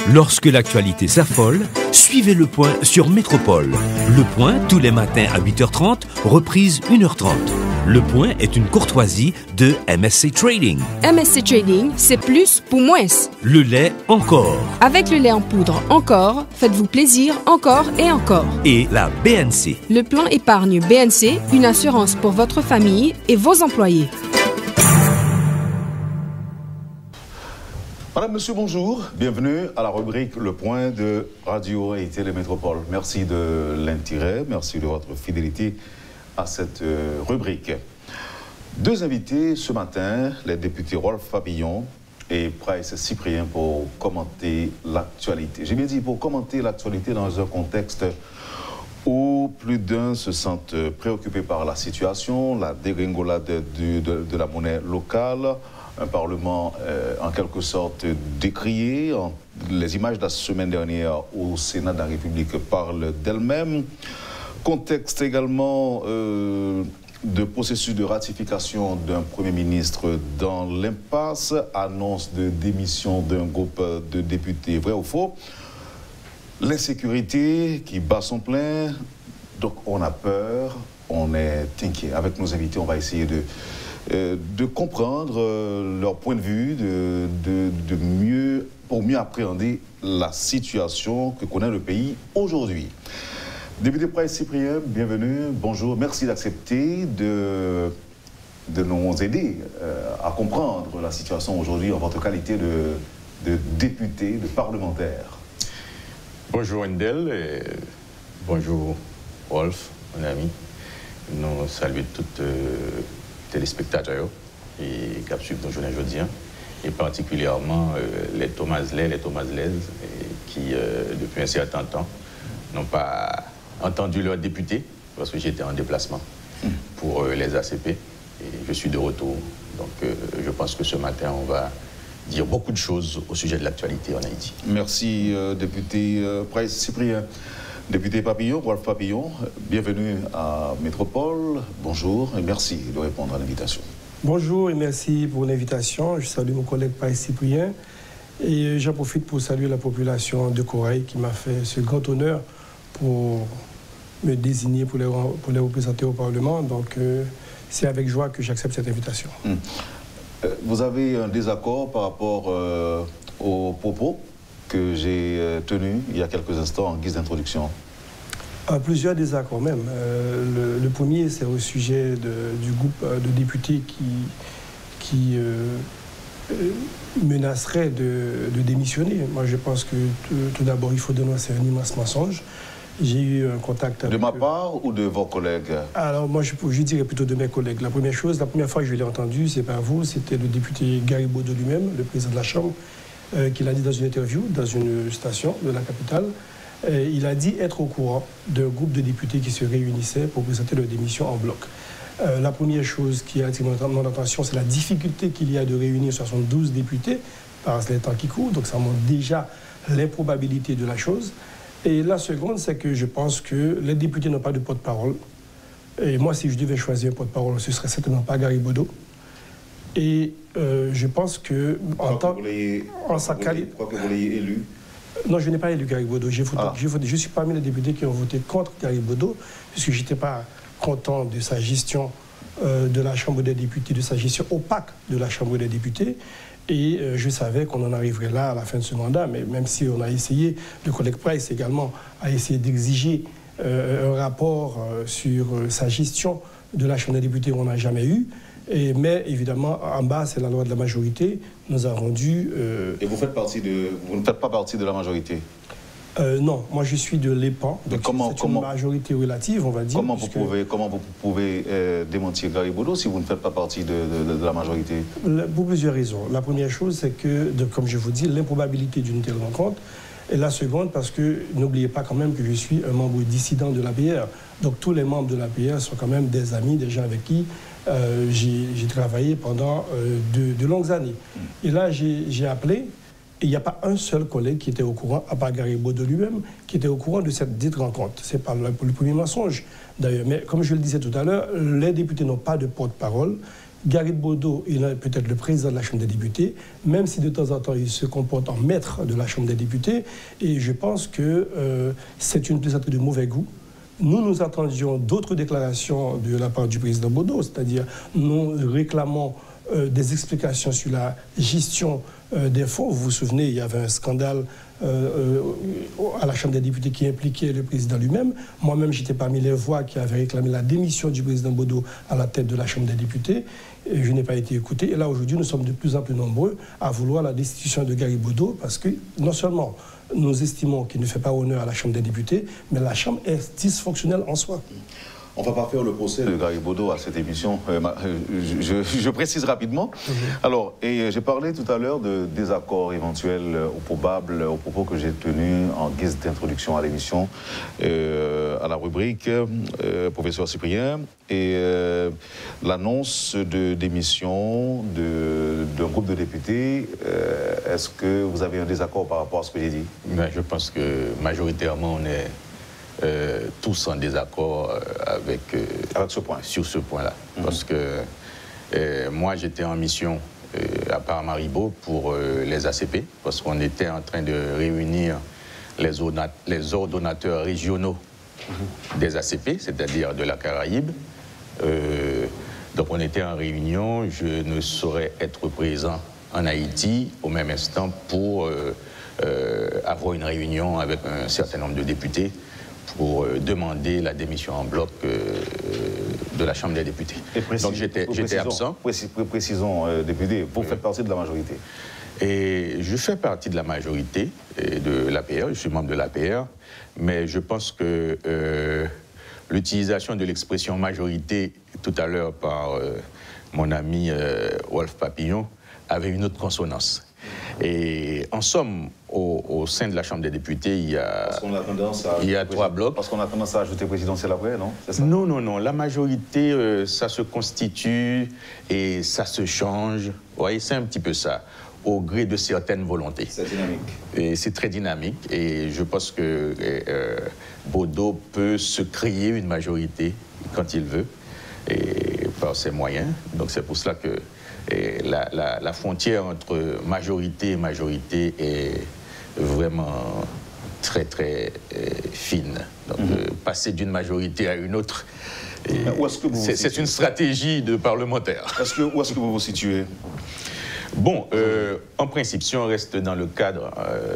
Lorsque l'actualité s'affole, suivez Le Point sur Métropole. Le Point, tous les matins à 8h30, reprise 1h30. Le Point est une courtoisie de MSC Trading. MSC Trading, c'est plus pour moins. Le lait encore. Avec le lait en poudre encore, faites-vous plaisir encore et encore. Et la BNC. Le plan épargne BNC, une assurance pour votre famille et vos employés. Madame, monsieur, bonjour. Bienvenue à la rubrique Le Point de Radio et Télémétropole. Merci de l'intérêt, merci de votre fidélité à cette rubrique. Deux invités ce matin, les députés Rolf Papillon et Price Cyprien pour commenter l'actualité. J'ai bien dit pour commenter l'actualité dans un contexte où plus d'un se sentent préoccupés par la situation, la dégringolade de la monnaie locale, un Parlement en quelque sorte décrié. Les images de la semaine dernière au Sénat de la République parlent d'elles-mêmes. Contexte également de processus de ratification d'un Premier ministre dans l'impasse, annonce de démission d'un groupe de députés, vrai ou faux. L'insécurité qui bat son plein, donc on a peur, on est inquiet. Avec nos invités, on va essayer de comprendre leur point de vue, pour mieux appréhender la situation que connaît le pays aujourd'hui. Député Price Cyprien, bienvenue, bonjour, merci d'accepter de nous aider à comprendre la situation aujourd'hui en votre qualité de député, de parlementaire. Bonjour Ndel et bonjour Rolf, mon ami. Nous saluons tous téléspectateurs et qui suivent nos journées aujourd'hui, et particulièrement les Thomaslais, les Thomaslaises qui, depuis un certain temps, n'ont pas entendu leurs députés, parce que j'étais en déplacement pour les ACP, et je suis de retour. Donc je pense que ce matin, on va dire beaucoup de choses au sujet de l'actualité en Haïti. Merci, député Price Cyprien. Député Papillon, Rolf Papillon, bienvenue à Métropole. Bonjour et merci de répondre à l'invitation. Bonjour et merci pour l'invitation. Je salue mon collègue Price Cyprien et j'en profite pour saluer la population de Corail qui m'a fait ce grand honneur pour me désigner pour les représenter au Parlement. Donc c'est avec joie que j'accepte cette invitation. Vous avez un désaccord par rapport aux propos que j'ai tenu il y a quelques instants en guise d'introduction? Plusieurs désaccords même. Le premier, c'est au sujet du groupe de députés qui menacerait de démissionner. Moi, je pense que tout d'abord, il faut dénoncer un immense mensonge. J'ai eu un contact avec... De ma part ou de vos collègues? Alors, moi, je dirais plutôt de mes collègues. La première fois que je l'ai entendu, c'est pas vous, c'était le député Garibodo lui-même, le président de la Chambre, qui l'a dit dans une interview, dans une station de la capitale. Il a dit être au courant d'un groupe de députés qui se réunissaient pour présenter leur démission en bloc. La première chose qui a attiré mon attention, c'est la difficulté qu'il y a de réunir 72 députés par les temps qui courent. Donc ça montre déjà l'improbabilité de la chose. Et la seconde, c'est que je pense que les députés n'ont pas de porte-parole. Et moi, si je devais choisir un porte-parole, ce serait certainement pas Garibodo. Et je pense que pourquoi que vous l'ayez élu? Non, je n'ai pas élu Garibodo. Je suis parmi les députés qui ont voté contre Garibodo, puisque je n'étais pas content de sa gestion de la Chambre des députés, de sa gestion opaque de la Chambre des députés. Et je savais qu'on en arriverait là à la fin de ce mandat, mais même si on a essayé, le collègue Price également a essayé d'exiger un rapport sur sa gestion de la Chambre des députés, on n'a jamais eu. Mais évidemment, en bas, c'est la loi de la majorité. Nous avons dû... Et vous ne faites pas partie de la majorité? Non, moi je suis de l'EPAN. C'est une majorité relative, on va dire. Comment vous pouvez démentir Garibodo si vous ne faites pas partie de la majorité? Pour plusieurs raisons. La première chose, c'est que, comme je vous dis, l'improbabilité d'une telle rencontre. Et la seconde, parce que n'oubliez pas quand même que je suis un membre dissident de l'APR. Donc tous les membres de l'APR sont quand même des amis, des gens avec qui j'ai travaillé pendant de longues années. Et là, j'ai appelé, et il n'y a pas un seul collègue qui était au courant, à part Garibodo lui-même, qui était au courant de cette dite rencontre. Ce n'est pas le premier mensonge, d'ailleurs. Mais comme je le disais tout à l'heure, les députés n'ont pas de porte-parole. Gary Bodo est peut-être le président de la Chambre des députés, même si de temps en temps il se comporte en maître de la Chambre des députés. Et je pense que c'est une plaisanterie de mauvais goût. Nous attendions d'autres déclarations de la part du président Bodo, c'est-à-dire nous réclamons des explications sur la gestion des fonds. Vous vous souvenez, il y avait un scandale à la Chambre des députés qui impliquait le président lui-même. Moi-même, j'étais parmi les voix qui avaient réclamé la démission du président Bodo à la tête de la Chambre des députés. Et je n'ai pas été écouté. Et là, aujourd'hui, nous sommes de plus en plus nombreux à vouloir la destitution de Gary Bodo parce que non seulement nous estimons qu'il ne fait pas honneur à la Chambre des députés, mais la Chambre est dysfonctionnelle en soi. On ne va pas faire le procès de Gary Bodo à cette émission. Je précise rapidement. Alors, j'ai parlé tout à l'heure de désaccords éventuels ou probables aux propos que j'ai tenus en guise d'introduction à l'émission, à la rubrique Professeur Cyprien, et l'annonce de démission d'un groupe de députés. Est-ce que vous avez un désaccord par rapport à ce que j'ai dit? Mais je pense que majoritairement, on est tous en désaccord avec ce point. Sur ce point-là. Parce que moi, j'étais en mission à Paramaribo pour les ACP, parce qu'on était en train de réunir les ordonnateurs régionaux des ACP, c'est-à-dire de la Caraïbe. Donc on était en réunion, je ne saurais être présent en Haïti au même instant pour avoir une réunion avec un certain nombre de députés pour demander la démission en bloc de la Chambre des députés. Donc j'étais absent. Précisons, député, vous faites partie de la majorité. Et je fais partie de la majorité de l'APR, je suis membre de l'APR, mais je pense que l'utilisation de l'expression majorité tout à l'heure par mon ami Wolf Papillon avait une autre consonance. Et en somme, au sein de la Chambre des députés, il y a, trois blocs. Parce qu'on a tendance à ajouter présidentiel après, non? Ça? Non, non, non. La majorité, ça se constitue et ça se change. Vous voyez, c'est un petit peu ça, au gré de certaines volontés. C'est dynamique. Et c'est très dynamique. Et je pense que Bodo peut se créer une majorité quand il veut, et par ses moyens. Donc c'est pour cela que la frontière entre majorité et majorité est vraiment très, très fine. Donc, passer d'une majorité à une autre, c'est une stratégie de parlementaire. Où est-ce que vous vous situez? Bon, en principe, si on reste dans le cadre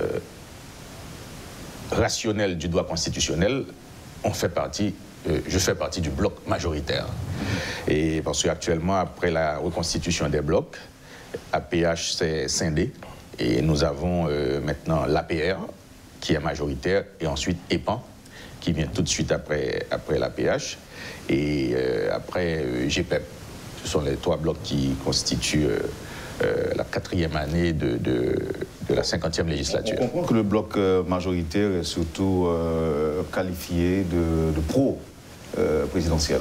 rationnel du droit constitutionnel, je fais partie du bloc majoritaire. Et parce qu'actuellement, après la reconstitution des blocs, APH s'est scindé et nous avons maintenant l'APR qui est majoritaire et ensuite EPAN qui vient tout de suite après l'APH et après GPEP. Ce sont les trois blocs qui constituent la 4e année de la 50e législature. On comprend que le bloc majoritaire est surtout qualifié de pro-présidentiel.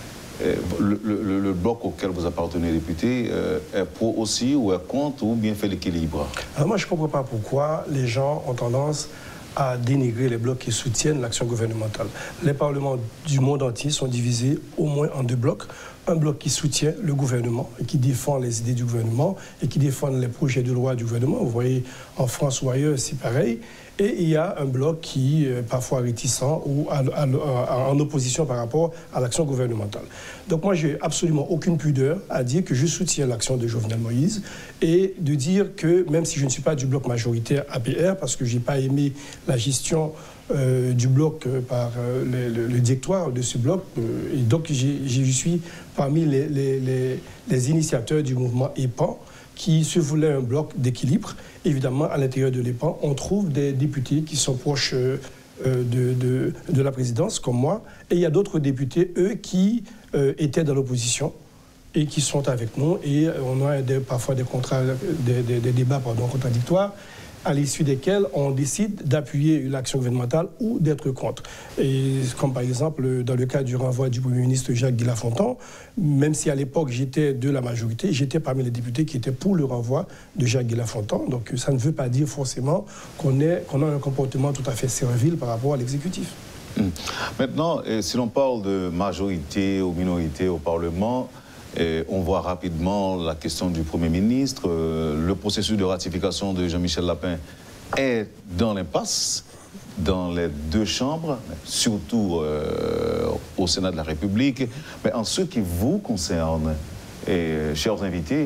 Le bloc auquel vous appartenez, député, est pro aussi ou est contre ou bien fait l'équilibre? Moi, je ne comprends pas pourquoi les gens ont tendance à dénigrer les blocs qui soutiennent l'action gouvernementale. Les parlements du monde entier sont divisés au moins en deux blocs. Un bloc qui soutient le gouvernement et qui défend les idées du gouvernement et qui défend les projets de loi du gouvernement. Vous voyez, en France ou ailleurs, c'est pareil. Et il y a un bloc qui est parfois réticent ou en opposition par rapport à l'action gouvernementale. Donc moi, je n'ai absolument aucune pudeur à dire que je soutiens l'action de Jovenel Moïse et de dire que même si je ne suis pas du bloc majoritaire APR, parce que je n'ai pas aimé la gestion du bloc par le directoire de ce bloc, et donc je suis parmi les initiateurs du mouvement EPAN, qui se voulait un bloc d'équilibre. Évidemment, à l'intérieur de l'EPAN, on trouve des députés qui sont proches de la présidence, comme moi, et il y a d'autres députés, eux, qui étaient dans l'opposition et qui sont avec nous, et on a parfois des débats contradictoires, à l'issue desquels on décide d'appuyer l'action gouvernementale ou d'être contre. Et comme par exemple dans le cas du renvoi du Premier ministre Jacques Guy Lafontant, même si à l'époque j'étais de la majorité, j'étais parmi les députés qui étaient pour le renvoi de Jacques Guy Lafontant. Donc ça ne veut pas dire forcément qu'on a un comportement tout à fait servile par rapport à l'exécutif. Maintenant, si l'on parle de majorité ou minorité au Parlement, Et on voit rapidement la question du Premier ministre. Le processus de ratification de Jean-Michel Lapin est dans l'impasse dans les deux chambres, surtout au Sénat de la République. Mais en ce qui vous concerne, chers invités,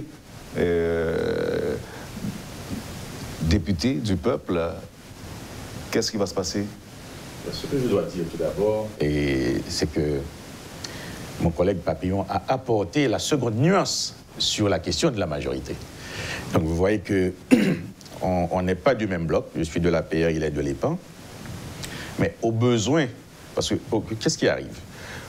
députés du peuple, qu'est-ce qui va se passer? Ce que je dois dire tout d'abord, c'est que mon collègue Papillon a apporté la seconde nuance sur la question de la majorité. Donc vous voyez que on n'est pas du même bloc. Je suis de l'APR, il est de l'EPAN. Mais au besoin, parce que qu'est-ce qui arrive?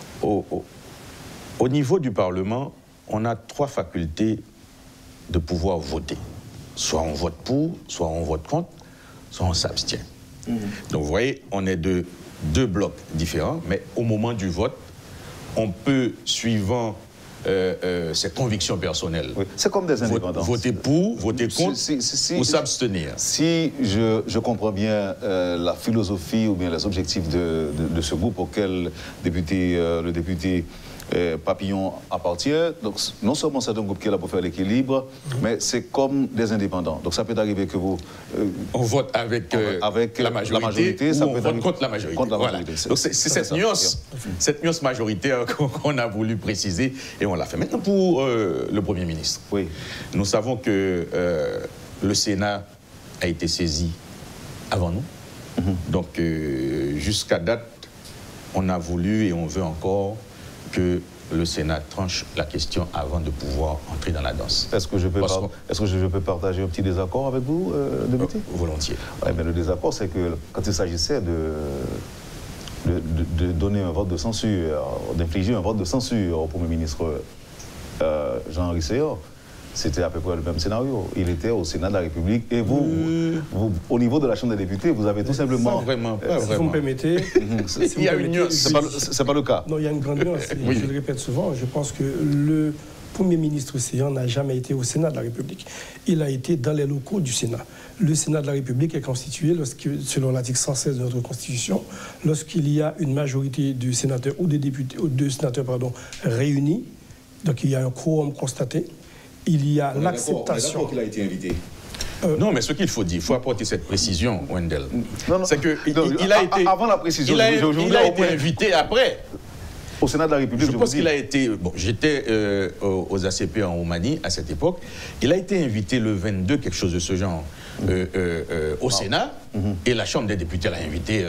Au niveau du Parlement, on a trois facultés de pouvoir voter. Soit on vote pour, soit on vote contre, soit on s'abstient. Donc vous voyez, on est de deux blocs différents, mais au moment du vote, on peut, suivant ses convictions personnelles, oui. C'est comme des indépendants. Voter pour, voter contre, ou s'abstenir. Si je comprends bien la philosophie ou bien les objectifs de ce groupe auquel le député Papillon appartient, donc non seulement c'est un groupe qui est là pour faire l'équilibre, mais c'est comme des indépendants. Donc ça peut arriver que vous... on vote avec la majorité, ça ou peut on vote contre la majorité. Voilà. Donc c'est cette nuance majoritaire qu'on a voulu préciser et on l'a fait. Maintenant pour le Premier ministre. Oui. Nous savons que le Sénat a été saisi avant nous. Donc jusqu'à date, on a voulu et on veut encore que le Sénat tranche la question avant de pouvoir entrer dans la danse. Est-ce que je peux partager un petit désaccord avec vous, député? Volontiers. Ouais, mais le désaccord, c'est que quand il s'agissait de donner un vote de censure, d'infliger un vote de censure au Premier ministre Jean-Henri Seyort, c'était à peu près le même scénario. Il était au Sénat de la République et vous, au niveau de la Chambre des députés, vous avez tout simplement... Si vous me permettez... il y a une nuance. C'est pas le cas. Non, il y a une grande nuance. Oui. Je le répète souvent, je pense que le Premier ministre Seyort n'a jamais été au Sénat de la République. Il a été dans les locaux du Sénat. Le Sénat de la République est constitué, selon l'article 116 de notre Constitution, lorsqu'il y a une majorité de sénateurs ou de députés, ou de sénateurs, réunis, donc il y a un quorum constaté. Il y a l'acceptation. Qu'il a été invité. Non, mais ce qu'il faut dire, il faut apporter cette précision, Wendell. C'est que il a été avant la précision. Il a été invité après. Au Sénat de la République. Je pense qu'il a été. Bon, j'étais aux ACP en Roumanie à cette époque. Il a été invité le 22, quelque chose de ce genre, au Sénat, et la Chambre des députés l'a invité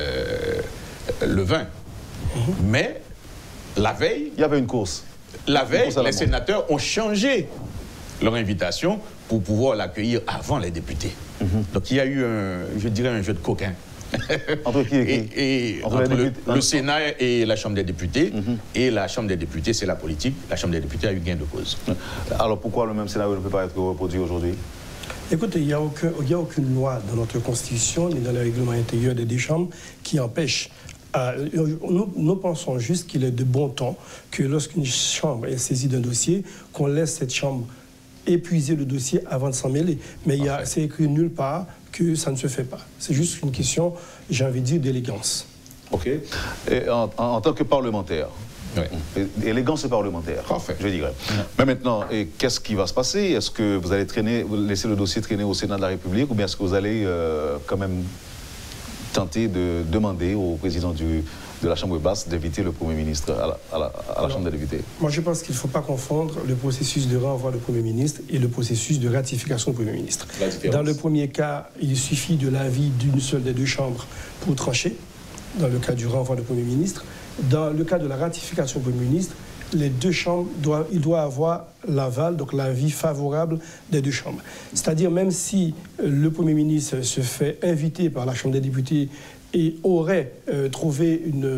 le 20. Mais la veille. Il y avait une course. La veille, les sénateurs ont changé leur invitation pour pouvoir l'accueillir avant les députés. Donc il y a eu, je dirais, un jeu de coquins. Entre qui et qui? Entre le Sénat et la Chambre des députés. Et la Chambre des députés, c'est la politique. La Chambre des députés a eu gain de cause. Alors pourquoi le même scénario ne peut pas être reproduit aujourd'hui? Écoutez, il n'y a aucune loi dans notre Constitution ni dans le règlement intérieur des deux chambres qui empêche. Nous pensons juste qu'il est de bon ton que lorsqu'une chambre est saisie d'un dossier, qu'on laisse cette chambre épuiser le dossier avant de s'en mêler. Mais c'est écrit nulle part que ça ne se fait pas. C'est juste une question, j'ai envie de dire, d'élégance. OK. Et en tant que parlementaire, élégance parlementaire, je dirais. Mais maintenant, qu'est-ce qui va se passer? Est-ce que vous allez laisser le dossier traîner au Sénat de la République ou bien est-ce que vous allez quand même tenter de demander au président de la Chambre basse d'inviter le Premier ministre à la Chambre des députés? Moi, je pense qu'il ne faut pas confondre le processus de renvoi du Premier ministre et le processus de ratification du Premier ministre. Dans le premier cas, il suffit de l'avis d'une seule des deux chambres pour trancher, dans le cas du renvoi du Premier ministre. Dans le cas de la ratification du Premier ministre, les deux chambres doivent avoir l'aval, donc l'avis favorable des deux chambres. C'est-à-dire même si le Premier ministre se fait inviter par la Chambre des députés et aurait trouvé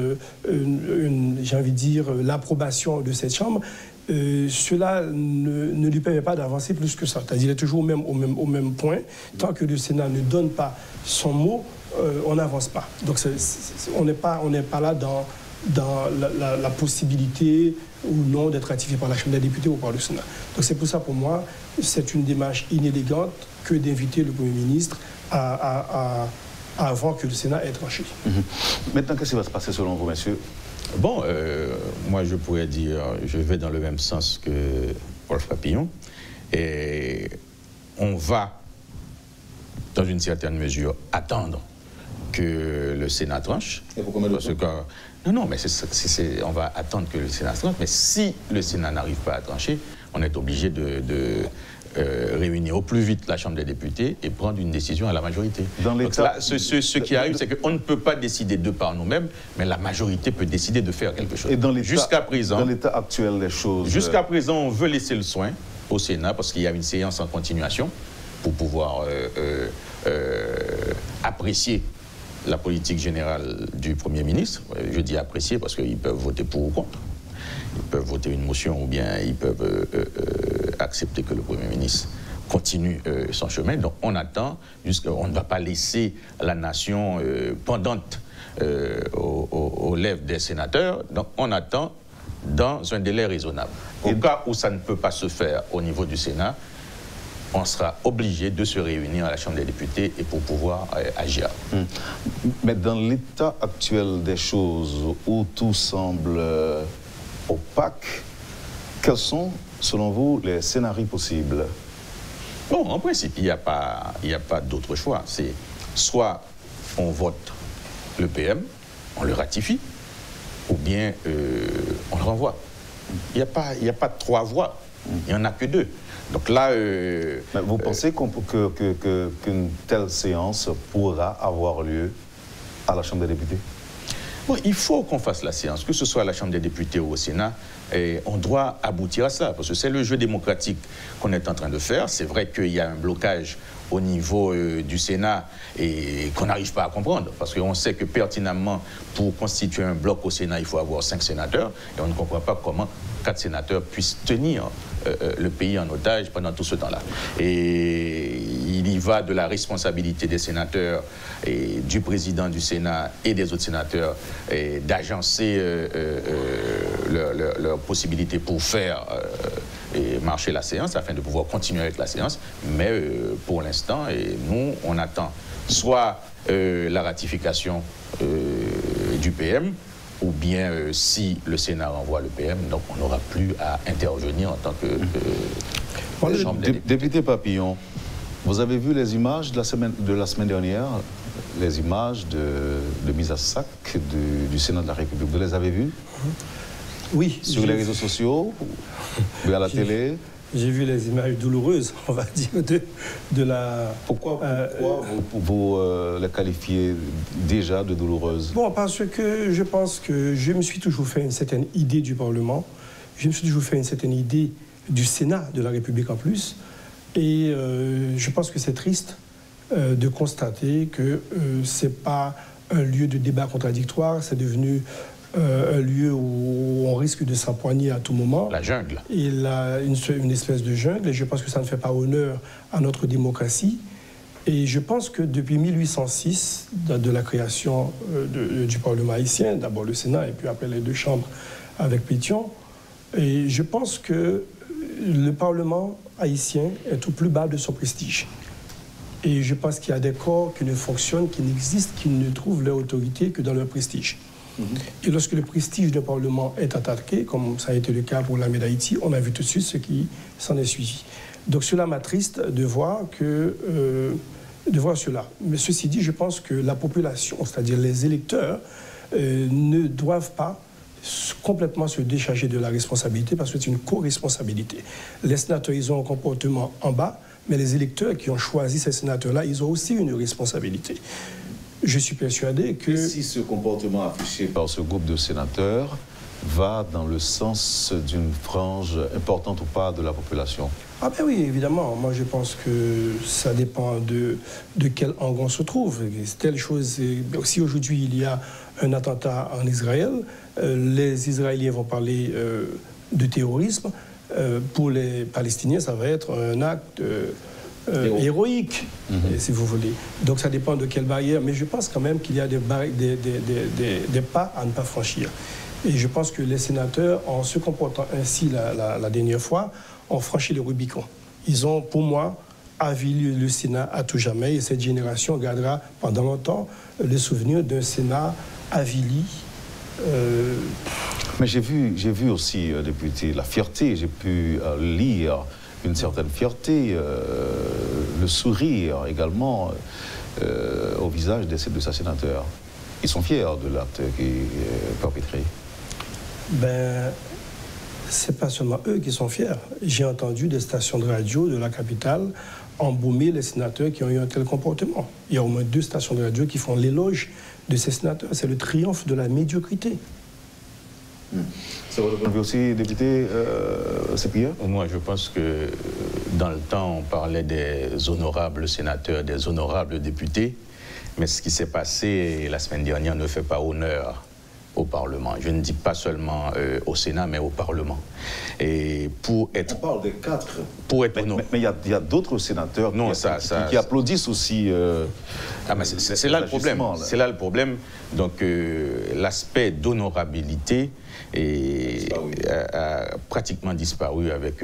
j'ai envie de dire, l'approbation de cette chambre, cela ne lui permet pas d'avancer plus que ça. C'est-à-dire qu'il est toujours au même point. Tant que le Sénat ne donne pas son mot, on n'avance pas. Donc on n'est pas là dans la possibilité ou non d'être ratifié par la Chambre des députés ou par le Sénat. Donc c'est pour ça, pour moi, c'est une démarche inélégante que d'inviter le Premier ministre avant que le Sénat ait tranché. Maintenant, qu'est-ce qui va se passer selon vous, messieurs? Bon, moi je pourrais dire, je vais dans le même sens que Wolf Papillon, et on va, dans une certaine mesure, attendre que le Sénat tranche. Et pour combien de temps? Non, mais on va attendre que le Sénat tranche, mais si le Sénat n'arrive pas à trancher, on est obligé de réunir au plus vite la Chambre des députés et prendre une décision à la majorité. Donc là, ce qui arrive, c'est qu'on ne peut pas décider de par nous-mêmes, mais la majorité peut décider de faire quelque chose. Et jusqu'à présent, dans l'état actuel des choses... Jusqu'à présent, on veut laisser le soin au Sénat, parce qu'il y a une séance en continuation pour pouvoir apprécier la politique générale du Premier ministre. Je dis apprécier parce qu'ils peuvent voter pour ou contre. Ils peuvent voter une motion ou bien ils peuvent accepter que le Premier ministre continue son chemin. Donc on attend, on ne va pas laisser la nation pendante aux lèvres des sénateurs. Donc on attend dans un délai raisonnable. Au cas où ça ne peut pas se faire au niveau du Sénat, on sera obligé de se réunir à la Chambre des députés et pour pouvoir agir. Mais dans l'état actuel des choses, où tout semble opaque, quels sont, selon vous, les scénarios possibles? Bon, en principe, il n'y a pas d'autre choix. C'est soit on vote le PM, on le ratifie, ou bien on le renvoie. Il n'y a pas trois voies, il n'y en a que deux. Donc là... vous pensez qu'une telle séance pourra avoir lieu à la Chambre des députés? Bon, il faut qu'on fasse la séance, que ce soit à la Chambre des députés ou au Sénat, et on doit aboutir à ça, parce que c'est le jeu démocratique qu'on est en train de faire. C'est vrai qu'il y a un blocage au niveau du Sénat et qu'on n'arrive pas à comprendre, parce qu'on sait que pertinemment, pour constituer un bloc au Sénat, il faut avoir 5 sénateurs, et on ne comprend pas comment 4 sénateurs puissent tenir le pays en otage pendant tout ce temps-là. Et il y va de la responsabilité des sénateurs et du président du Sénat et des autres sénateurs d'agencer leurs possibilités pour faire marcher la séance afin de pouvoir continuer avec la séance. Mais pour l'instant, nous, on attend soit la ratification du PM, ou bien si le Sénat renvoie le PM, donc on n'aura plus à intervenir en tant que Chambre des députés. Député Papillon, vous avez vu les images de la semaine dernière, les images de mise à sac du Sénat de la République, vous les avez vues? Oui. Sur les réseaux sociaux, ou à la télé? J'ai vu les images douloureuses, on va dire, de la... Pourquoi vous les qualifiez déjà de douloureuses? Bon, parce que je pense que je me suis toujours fait une certaine idée du Parlement, je me suis toujours fait une certaine idée du Sénat de la République en plus, et je pense que c'est triste de constater que ce n'est pas un lieu de débat contradictoire, c'est devenu... un lieu où on risque de s'empoigner à tout moment. La jungle. Il a une espèce de jungle, et je pense que ça ne fait pas honneur à notre démocratie. Et je pense que depuis 1806, de la création du Parlement haïtien, d'abord le Sénat et puis après les deux chambres avec Pétion, et je pense que le Parlement haïtien est au plus bas de son prestige. Et je pense qu'il y a des corps qui ne fonctionnent, qui n'existent, qui ne trouvent leur autorité que dans leur prestige. Et lorsque le prestige d'un Parlement est attaqué, comme ça a été le cas pour l'armée d'Haïti, on a vu tout de suite ce qui s'en est suivi. Donc cela m'attriste de voir cela. Mais ceci dit, je pense que la population, c'est-à-dire les électeurs, ne doivent pas complètement se décharger de la responsabilité, parce que c'est une co-responsabilité. Les sénateurs, ils ont un comportement en bas, mais les électeurs qui ont choisi ces sénateurs-là, ils ont aussi une responsabilité. Je suis persuadé que... Et si ce comportement affiché par ce groupe de sénateurs va dans le sens d'une frange importante ou pas de la population? Ah ben oui, évidemment. Moi, je pense que ça dépend de quel angle on se trouve. Telle chose, si aujourd'hui il y a un attentat en Israël, les Israéliens vont parler de terrorisme. Pour les Palestiniens, ça va être un acte... héroïque, si vous voulez. Donc ça dépend de quelle barrière, mais je pense quand même qu'il y a des pas à ne pas franchir. Et je pense que les sénateurs, en se comportant ainsi la dernière fois, ont franchi le Rubicon. Ils ont, pour moi, avili le Sénat à tout jamais, et cette génération gardera pendant longtemps le souvenir d'un Sénat avili Mais j'ai vu aussi, député, la fierté. J'ai pu lire une certaine fierté, le sourire également au visage de ces deux sénateurs. Ils sont fiers de l'acte qui est perpétré. Ben, c'est pas seulement eux qui sont fiers. J'ai entendu des stations de radio de la capitale embaumer les sénateurs qui ont eu un tel comportement. Il y a au moins 2 stations de radio qui font l'éloge de ces sénateurs. C'est le triomphe de la médiocrité. C'est votre point de vue aussi, député Cyprien? Moi, je pense que dans le temps, on parlait des honorables sénateurs, des honorables députés, mais ce qui s'est passé la semaine dernière ne fait pas honneur au Parlement. Je ne dis pas seulement au Sénat, mais au Parlement. Et pour être... On parle des 4. Pour être mais il y a d'autres sénateurs qui applaudissent aussi... c'est là le problème. C'est là le problème. Donc, l'aspect d'honorabilité a pratiquement disparu avec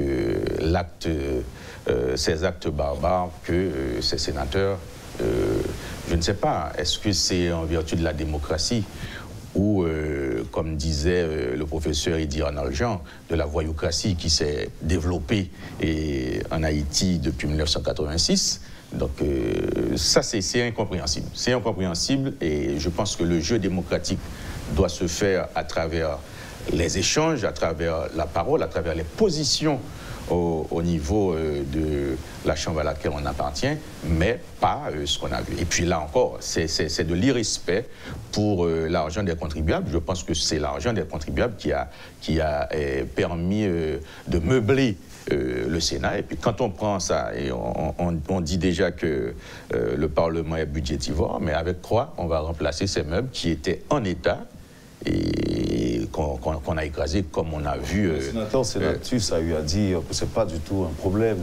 ces actes barbares que ces sénateurs... je ne sais pas, est-ce que c'est en vertu de la démocratie ou, comme disait le professeur Eddy Arnald-Jean, de la voyoucratie qui s'est développée en Haïti depuis 1986. Donc ça, c'est incompréhensible. C'est incompréhensible et je pense que le jeu démocratique doit se faire à travers les échanges, à travers la parole, à travers les positions au niveau de la chambre à laquelle on appartient, mais pas ce qu'on a vu. Et puis là encore, c'est de l'irrespect pour l'argent des contribuables. Je pense que c'est l'argent des contribuables qui a permis de meubler le Sénat. Et puis quand on prend ça, et on dit déjà que le Parlement est budgétivore, mais avec quoi on va remplacer ces meubles qui étaient en état et qu'on a écrasé comme on a vu. Le sénateur Sénatus a eu à dire que ce n'est pas du tout un problème.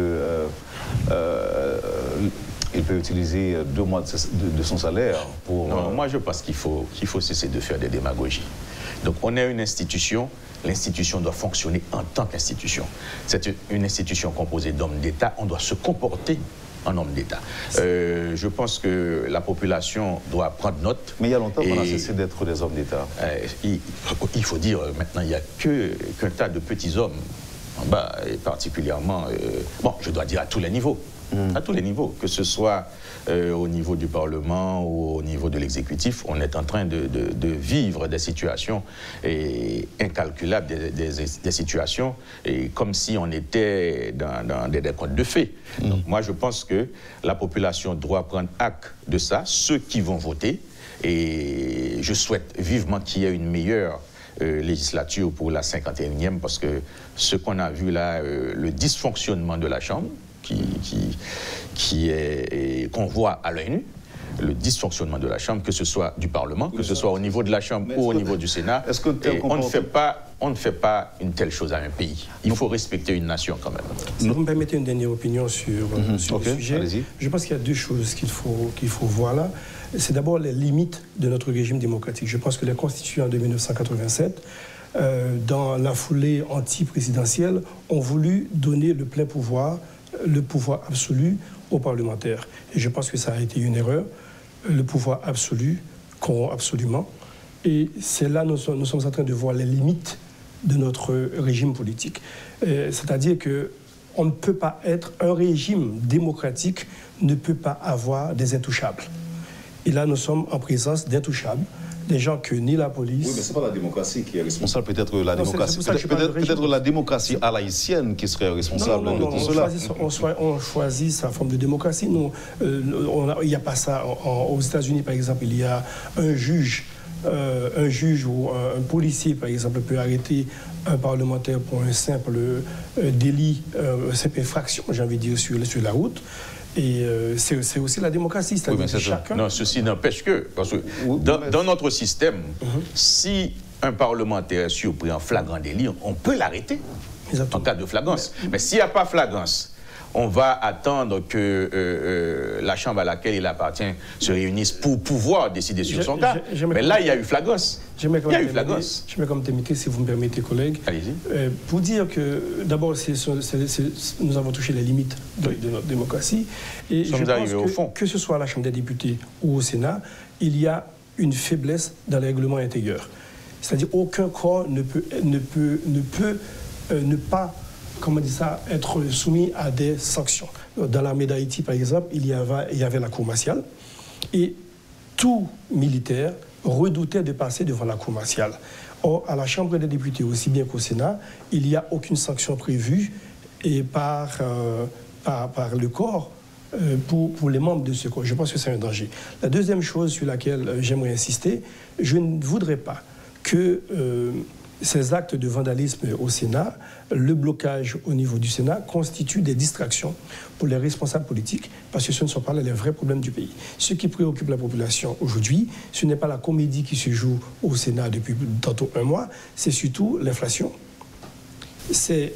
Il peut utiliser 2 mois de son salaire pour... Non, moi je pense qu'il faut cesser de faire des démagogies. Donc on est une institution, l'institution doit fonctionner en tant qu'institution. C'est une institution composée d'hommes d'État, on doit se comporter en homme d'État. Je pense que la population doit prendre note. Mais il y a longtemps qu'on a cessé d'être des hommes d'État. Il faut dire, maintenant, il n'y a qu'un tas de petits hommes en bas, et particulièrement, bon, je dois dire à tous les niveaux. À tous les niveaux, que ce soit au niveau du Parlement ou au niveau de l'exécutif, on est en train de vivre des situations incalculables, des situations comme si on était dans des contes de fées. Donc moi je pense que la population doit prendre acte de ça, ceux qui vont voter, et je souhaite vivement qu'il y ait une meilleure législature pour la 51e, parce que ce qu'on a vu là, le dysfonctionnement de la Chambre, qu'on voit à l'œil nu, le dysfonctionnement de la Chambre, que ce soit du Parlement, que ce soit au niveau de la Chambre ou au niveau du Sénat. On ne fait pas une telle chose à un pays. Il faut respecter une nation quand même. Si vous me permettez une dernière opinion sur le sujet, je pense qu'il y a 2 choses qu'il faut voir là. C'est d'abord les limites de notre régime démocratique. Je pense que les constituants de 1987, dans la foulée anti-présidentielle, ont voulu donner le plein pouvoir, le pouvoir absolu aux parlementaires. Et je pense que ça a été une erreur. Le pouvoir absolu corrompt absolument. Et c'est là que nous sommes en train de voir les limites de notre régime politique. C'est-à-dire qu'on ne peut pas être... Un régime démocratique ne peut pas avoir des intouchables. Et là, nous sommes en présence d'intouchables. Des gens que ni la police... Oui, mais ce n'est pas la démocratie qui est responsable. Peut-être la démocratie, peut-être la démocratie haïtienne qui serait responsable de tout cela. On choisit sa forme de démocratie. Il n'y a pas ça. Aux États-Unis, par exemple, il y a un juge ou un policier, par exemple, peut arrêter un parlementaire pour un simple délit, simple infraction, j'ai envie de dire, sur la route. Et c'est aussi la démocratie, c'est-à-dire que chacun... Non, ceci n'empêche que... Parce que dans notre système, si un parlementaire est surpris en flagrant délit, on peut l'arrêter en cas de flagrance. Mais s'il n'y a pas flagrance, on va attendre que la chambre à laquelle il appartient se réunisse pour pouvoir décider sur son cas. Mais là, il y a eu flagrance. Je mets comme terminer, si vous me permettez, collègues. Allez-y. Pour dire que, d'abord, nous avons touché les limites de notre démocratie. Et je pense que ce soit à la Chambre des députés ou au Sénat, il y a une faiblesse dans les règlements intérieurs. C'est-à-dire aucun corps ne peut ne pas, comment dire ça, être soumis à des sanctions. Dans l'armée d'Haïti, par exemple, il y avait la cour martiale et tout militaire redoutait de passer devant la cour martiale. Or, à la Chambre des députés, aussi bien qu'au Sénat, il n'y a aucune sanction prévue et par le corps pour les membres de ce corps. Je pense que c'est un danger. La deuxième chose sur laquelle j'aimerais insister, je ne voudrais pas que ces actes de vandalisme au Sénat, le blocage au niveau du Sénat, constituent des distractions pour les responsables politiques, parce que ce ne sont pas là les vrais problèmes du pays. Ce qui préoccupe la population aujourd'hui, ce n'est pas la comédie qui se joue au Sénat depuis tantôt un mois, c'est surtout l'inflation. C'est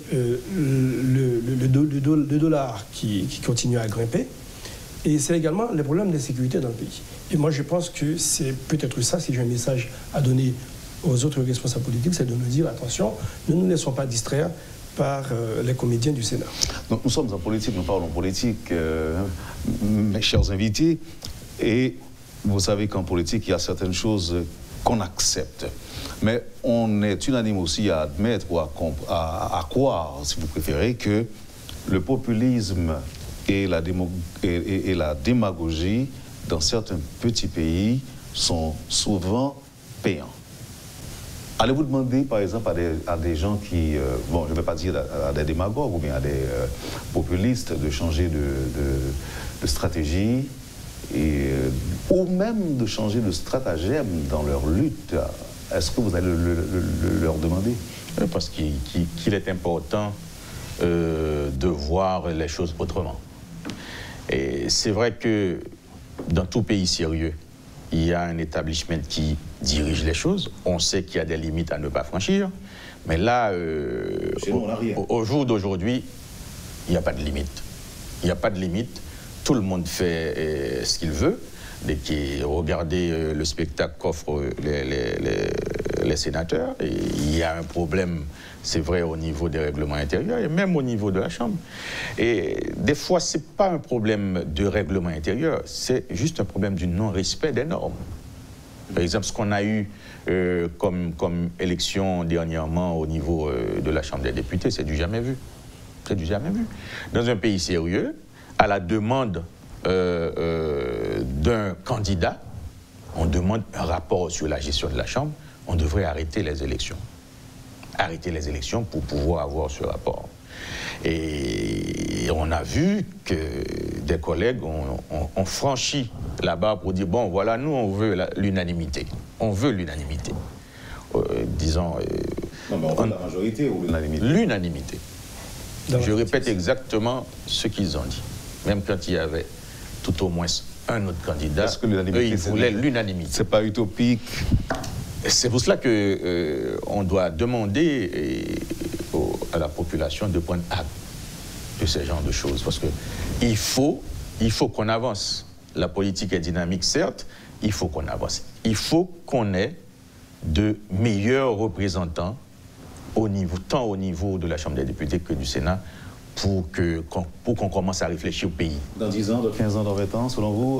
le dollar qui continue à grimper, et c'est également les problèmes d'insécurité dans le pays. Et moi, je pense que c'est peut-être ça, si j'ai un message à donner aux autres responsables politiques, c'est de nous dire, attention, ne nous laissons pas distraire par les comédiens du Sénat. Donc, nous sommes en politique, nous parlons politique, mes chers invités, et vous savez qu'en politique, il y a certaines choses qu'on accepte. Mais on est unanime aussi à admettre ou à croire, si vous préférez, que le populisme et la démagogie dans certains petits pays sont souvent payants. Allez-vous demander, par exemple, à des gens qui, bon, je ne vais pas dire à des démagogues ou bien à des populistes de changer de stratégie ou même de changer de stratagème dans leur lutte? Est-ce que vous allez leur demander? Parce qu'il est important de voir les choses autrement. Et c'est vrai que dans tout pays sérieux, il y a un établissement qui dirige les choses. On sait qu'il y a des limites à ne pas franchir. Mais là, au jour d'aujourd'hui, il n'y a pas de limite. Il n'y a pas de limite. Tout le monde fait ce qu'il veut. Regardez le spectacle qu'offrent les sénateurs. Et il y a un problème, c'est vrai, au niveau des règlements intérieurs et même au niveau de la Chambre. Et des fois, ce n'est pas un problème de règlement intérieur, c'est juste un problème du non-respect des normes. Par exemple, ce qu'on a eu comme élection dernièrement au niveau de la Chambre des députés, c'est du jamais vu. C'est du jamais vu. Dans un pays sérieux, à la demande d'un candidat, on demande un rapport sur la gestion de la Chambre, on devrait arrêter les élections. Arrêter les élections pour pouvoir avoir ce rapport. Et on a vu que des collègues ont franchi la barre pour dire, bon, voilà, nous, on veut l'unanimité. On veut l'unanimité. Disons... non, mais on veut la majorité ou l'unanimité? L'unanimité. Je répète exactement ce qu'ils ont dit. Même quand il y avait tout au moins un autre candidat, eux, ils voulaient l'unanimité. C'est pas utopique? C'est pour cela qu'on doit demander à la population de prendre acte de ce genre de choses. Parce qu'il faut qu'on avance. La politique est dynamique, certes, il faut qu'on avance. Il faut qu'on ait de meilleurs représentants tant au niveau de la Chambre des députés que du Sénat, pour qu'on commence à réfléchir au pays. Dans 10 ans, dans 15 ans, dans 20 ans, selon vous?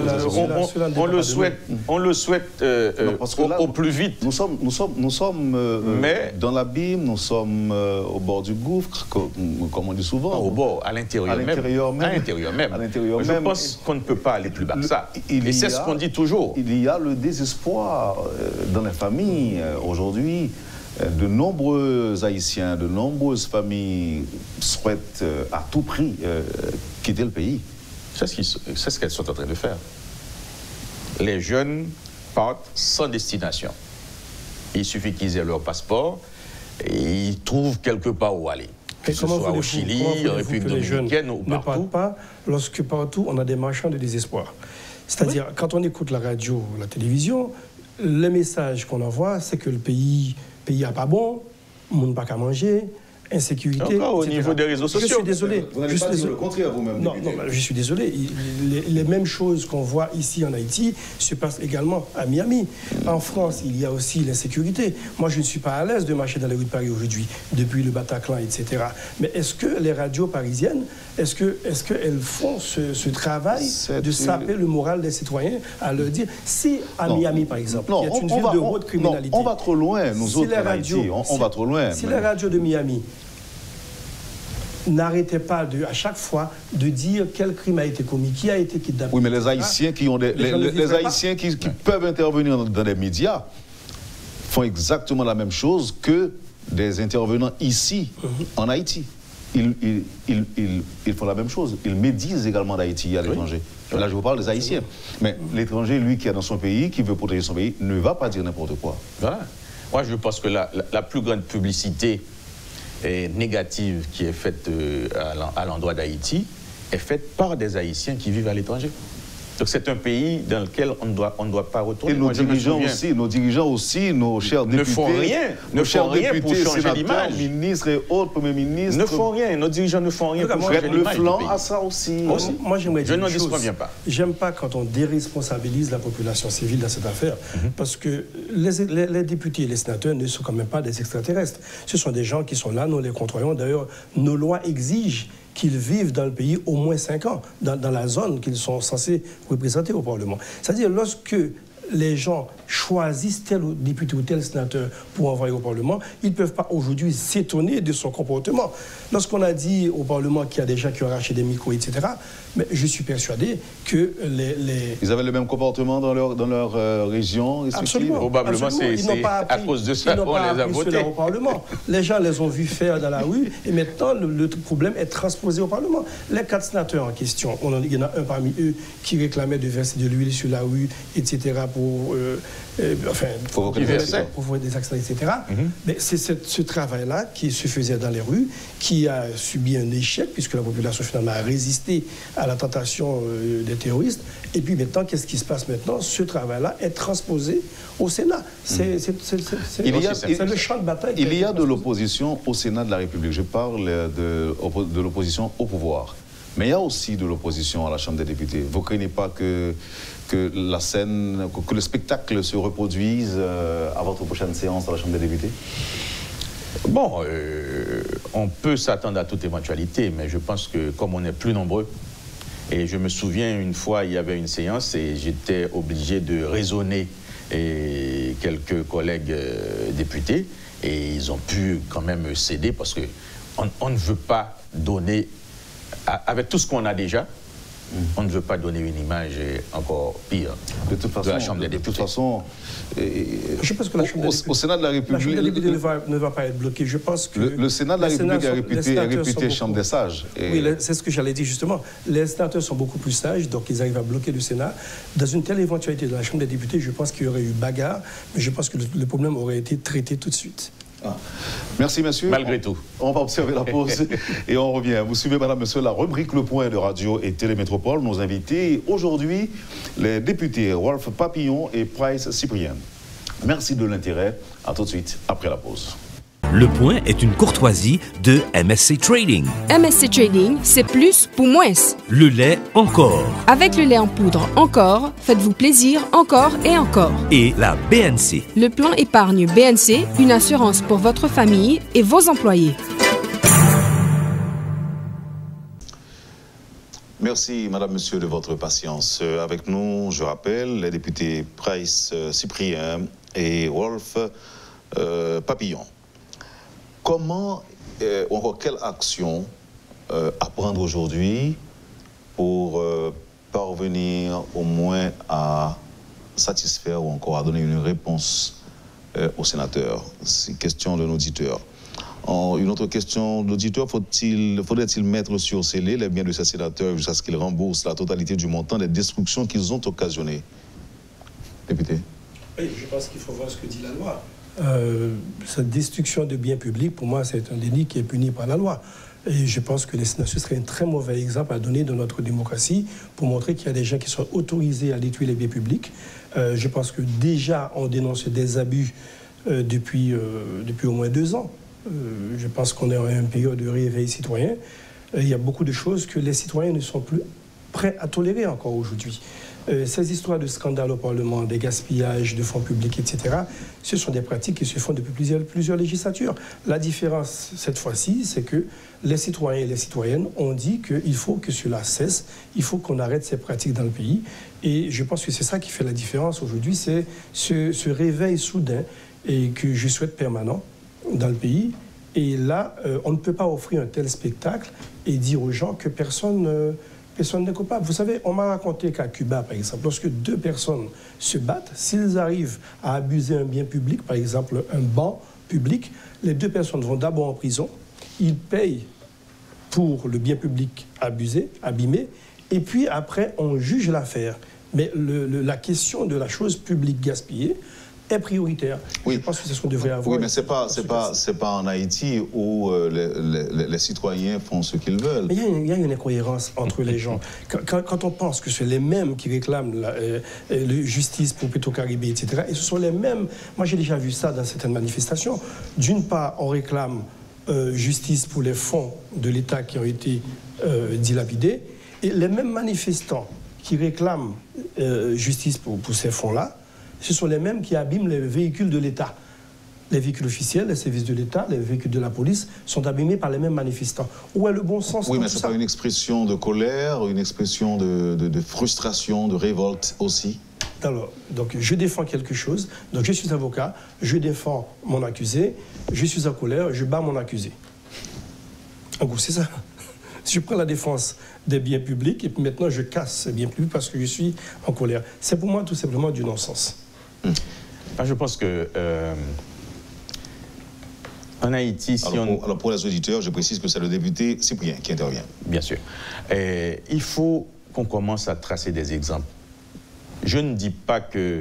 On le souhaite au plus vite. Nous sommes dans l'abîme, nous sommes au bord du gouffre, comme on dit souvent. Au bord, à l'intérieur même. Je pense qu'on ne peut pas aller plus bas que ça. Et c'est ce qu'on dit toujours. Il y a le désespoir dans les familles aujourd'hui. De nombreux Haïtiens, de nombreuses familles souhaitent à tout prix quitter le pays. C'est ce qu'elles sont en train de faire. Les jeunes partent sans destination. Il suffit qu'ils aient leur passeport et ils trouvent quelque part où aller. Que ce soit au Chili, en République dominicaine ou partout. Ne partent pas lorsque partout on a des marchands de désespoir. C'est-à-dire, quand on écoute la radio, la télévision, le message qu'on envoie, c'est que le pays n'a pas bon, le monde n'a pas qu'à manger, insécurité. Encore au etc. niveau des réseaux sociaux. Je suis désolé. Vous n'allez pas dire le contraire vous-même. Non, je suis désolé. Les mêmes choses qu'on voit ici en Haïti se passent également à Miami. En France, il y a aussi l'insécurité. Moi, je ne suis pas à l'aise de marcher dans les rues de Paris aujourd'hui, depuis le Bataclan, etc. Mais est-ce que les radios parisiennes, est-ce qu'elles font ce travail de saper le moral des citoyens, à leur dire, si à Miami, par exemple, qui est une ville de haute criminalité... on va trop loin, nous autres en Haïti, on va trop loin. Si les radios de Miami n'arrêtez pas à chaque fois de dire quel crime a été commis, qui a été kidnappé. Oui, mais les Haïtiens qui ont les Haïtiens qui peuvent intervenir dans les médias font exactement la même chose que des intervenants ici, en Haïti. Ils font la même chose. Ils médisent également d'Haïti à l'étranger. Là, je vous parle des Haïtiens. Mais l'étranger, lui, qui est dans son pays, qui veut protéger son pays, ne va pas dire n'importe quoi. Voilà. Moi, je pense que la plus grande publicité négative qui est faite à l'endroit d'Haïti est faite par des Haïtiens qui vivent à l'étranger. Donc c'est un pays dans lequel on ne doit pas retourner. Et nos dirigeants aussi, nos chers députés, ne font rien pour changer l'image. Ministres et autres premiers ministres ne font rien. Nos dirigeants ne font rien pour changer l'image. Le flanc à ça aussi. Moi, j'aimerais dire je n'en disconviens pas. J'aime pas quand on déresponsabilise la population civile dans cette affaire, parce que les députés et les sénateurs ne sont quand même pas des extraterrestres. Ce sont des gens qui sont là, nous les contrôlons. D'ailleurs, nos lois exigent qu'ils vivent dans le pays au moins 5 ans, dans la zone qu'ils sont censés représenter au Parlement. C'est-à-dire, lorsque les gens choisissent tel député ou tel sénateur pour envoyer au Parlement, ils ne peuvent pas aujourd'hui s'étonner de son comportement. Lorsqu'on a dit au Parlement qu'il y a des gens qui ont arraché des micros, etc., mais je suis persuadé que Ils avaient le même comportement dans leur région respective. Absolument. Probablement, c'est à cause de ça qu'on les a votés. Au Parlement. Les gens les ont vus faire dans la rue et maintenant, le problème est transposé au Parlement. Les 4 sénateurs en question, il y en a un parmi eux qui réclamait de verser de l'huile sur la rue, etc., pour des accidents, etc. Mais c'est ce travail-là qui se faisait dans les rues, qui a subi un échec, puisque la population finalement a résisté à la tentation des terroristes. Et puis maintenant, qu'est-ce qui se passe maintenant? Ce travail-là est transposé au Sénat. C'est le champ de bataille. Il y a de l'opposition au Sénat de la République. Je parle de l'opposition au pouvoir. Mais il y a aussi de l'opposition à la Chambre des députés. Vous ne craignez pas que la scène, que le spectacle se reproduise à votre prochaine séance à la Chambre des députés? Bon, on peut s'attendre à toute éventualité, mais je pense que comme on est plus nombreux, et je me souviens une fois, il y avait une séance et j'étais obligé de raisonner quelques collègues députés et ils ont pu quand même céder parce qu'on ne veut pas donner, avec tout ce qu'on a déjà, on ne veut pas donner une image encore pire de la Chambre des députés. De toute façon, je pense que la Chambre au Sénat de la République, ne va pas être bloqué. Je pense que le Sénat de la République est réputé Chambre des sages. Oui, c'est ce que j'allais dire justement. Les sénateurs sont beaucoup plus sages, donc ils arrivent à bloquer le Sénat. Dans une telle éventualité de la Chambre des députés, je pense qu'il y aurait eu bagarre, mais je pense que le problème aurait été traité tout de suite. Merci, messieurs. Malgré tout. On va observer la pause et on revient. Vous suivez, madame, monsieur, la rubrique Le Point de Radio et Télémétropole. Nos invités aujourd'hui, les députés Wolf Papillon et Price Cyprien. Merci de l'intérêt. À tout de suite, après la pause. Le Point est une courtoisie de MSC Trading. MSC Trading, c'est plus pour moins. Le lait encore. Avec le lait en poudre encore, faites-vous plaisir encore et encore. Et la BNC. Le plan épargne BNC, une assurance pour votre famille et vos employés. Merci, madame, monsieur, de votre patience. Avec nous, je rappelle, les députés Price Cyprien et Wolf Papillon. Comment, ou encore quelle action à prendre aujourd'hui pour parvenir au moins à satisfaire ou encore à donner une réponse aux sénateurs? C'est une question d'un auditeur. Une autre question d'auditeur, faudrait-il mettre sur scellé les biens de ces sénateurs jusqu'à ce qu'ils remboursent la totalité du montant des destructions qu'ils ont occasionnées? Député. Oui, je pense qu'il faut voir ce que dit la loi. Cette destruction de biens publics, pour moi, c'est un délit qui est puni par la loi. Et je pense que ce serait un très mauvais exemple à donner de notre démocratie pour montrer qu'il y a des gens qui sont autorisés à détruire les biens publics. Je pense que déjà, on dénonce des abus depuis au moins 2 ans. Je pense qu'on est en une période de réveil citoyen. Il y a beaucoup de choses que les citoyens ne sont plus prêts à tolérer encore aujourd'hui. Ces histoires de scandales au Parlement, des gaspillages de fonds publics, etc., ce sont des pratiques qui se font depuis plusieurs législatures. La différence, cette fois-ci, c'est que les citoyens et les citoyennes ont dit qu'il faut que cela cesse, il faut qu'on arrête ces pratiques dans le pays. Et je pense que c'est ça qui fait la différence aujourd'hui, c'est ce réveil soudain et que je souhaite permanent dans le pays. Et là, on ne peut pas offrir un tel spectacle et dire aux gens que personne n'est coupable. Vous savez, on m'a raconté qu'à Cuba, par exemple, lorsque deux personnes se battent, s'ils arrivent à abuser un bien public, par exemple un banc public, les deux personnes vont d'abord en prison, ils payent pour le bien public abusé, abîmé, et puis après, on juge l'affaire. Mais la question de la chose publique gaspillée est prioritaire. Oui. Je pense que c'est ce qu'on devrait avoir. Oui, mais c'est pas en Haïti où les citoyens font ce qu'ils veulent. Mais il y a une incohérence entre les gens. Quand on pense que c'est les mêmes qui réclament la justice pour Petro-Caribé, etc., et ce sont les mêmes... Moi, j'ai déjà vu ça dans certaines manifestations. D'une part, on réclame justice pour les fonds de l'État qui ont été dilapidés, et les mêmes manifestants qui réclament justice pour ces fonds-là, ce sont les mêmes qui abîment les véhicules de l'État. Les véhicules officiels, les services de l'État, les véhicules de la police sont abîmés par les mêmes manifestants. Où est le bon sens? Oui, mais ce n'est pas une expression de colère, une expression de frustration, de révolte aussi? Alors, donc je défends quelque chose, donc je suis avocat, je défends mon accusé, je suis en colère, je bats mon accusé. En gros, c'est ça. Je prends la défense des biens publics et puis maintenant je casse ces biens publics parce que je suis en colère. C'est pour moi tout simplement du non-sens. Je pense que en Haïti, alors pour les auditeurs, je précise que c'est le député Cyprien qui intervient. Bien sûr. Il faut qu'on commence à tracer des exemples. Je ne dis pas que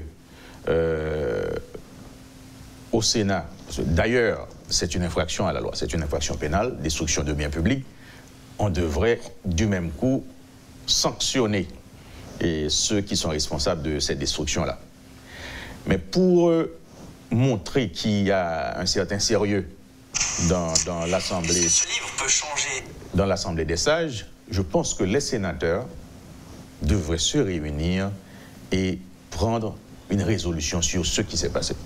au Sénat, d'ailleurs, c'est une infraction à la loi, c'est une infraction pénale, destruction de biens publics, on devrait du même coup sanctionner ceux qui sont responsables de cette destruction-là. Mais pour montrer qu'il y a un certain sérieux dans l'Assemblée, dans l'Assemblée des sages, je pense que les sénateurs devraient se réunir et prendre une résolution sur ce qui s'est passé.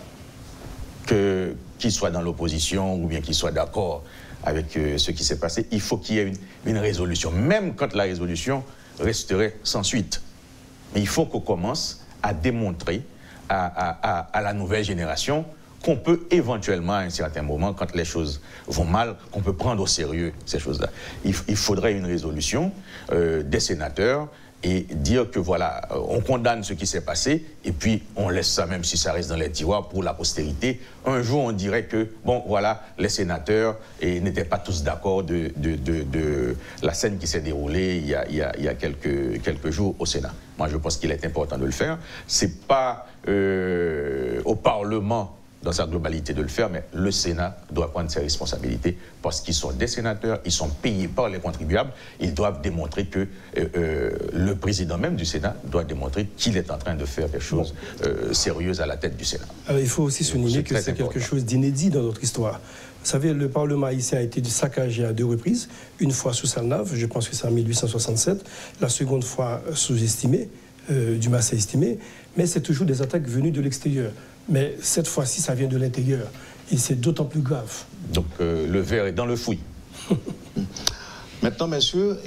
Qu'ils soient dans l'opposition ou bien qu'ils soient d'accord avec ce qui s'est passé, il faut qu'il y ait une résolution, même quand la résolution resterait sans suite. Mais il faut qu'on commence à démontrer à la nouvelle génération qu'on peut éventuellement, à un certain moment, quand les choses vont mal, qu'on peut prendre au sérieux ces choses-là. Il faudrait une résolution des sénateurs et dire que voilà, on condamne ce qui s'est passé et puis on laisse ça, même si ça reste dans les tiroirs pour la postérité. Un jour, on dirait que, bon, voilà, les sénateurs n'étaient pas tous d'accord de la scène qui s'est déroulée il y a quelques jours au Sénat. Moi, je pense qu'il est important de le faire. C'est pas au Parlement dans sa globalité de le faire, mais le Sénat doit prendre ses responsabilités parce qu'ils sont des sénateurs, ils sont payés par les contribuables, ils doivent démontrer que le président même du Sénat doit démontrer qu'il est en train de faire quelque chose sérieuse à la tête du Sénat. Alors, il faut aussi souligner que c'est quelque chose d'inédit dans notre histoire. Vous savez, le Parlement haïtien a été saccagé à 2 reprises, une fois sous Salnave, je pense que c'est en 1867, la seconde fois sous-estimée, Dumas a estimé, mais c'est toujours des attaques venues de l'extérieur. Mais cette fois-ci, ça vient de l'intérieur. Et c'est d'autant plus grave. Donc, le verre est dans le fouillis. Maintenant, messieurs,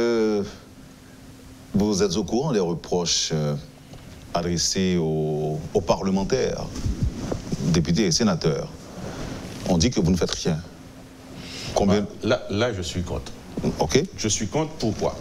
vous êtes au courant des reproches adressés aux parlementaires, députés et sénateurs. On dit que vous ne faites rien. Combien... Là, je suis contre. OK. Je suis contre, pourquoi?